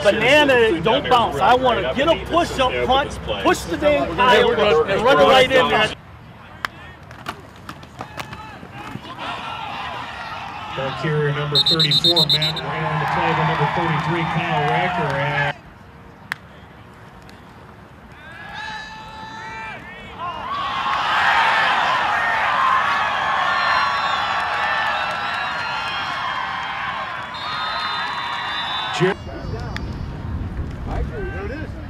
banana don't bounce. I want to get a push-up punch, push the damn pile, and run it right in there. Back here, number 34, Matt right on the play, the number 33, Kyle Racker. There it is.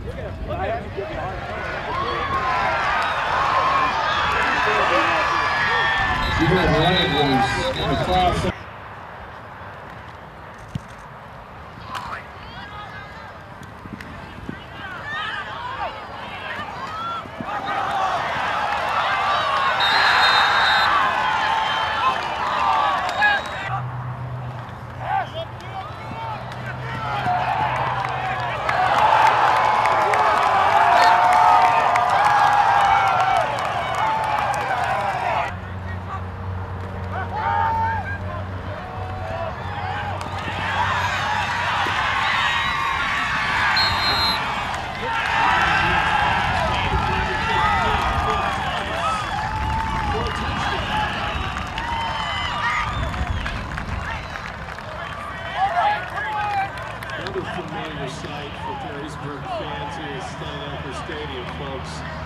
Another familiar sight for Perrysburg fans here at Steinhofer Stadium, folks.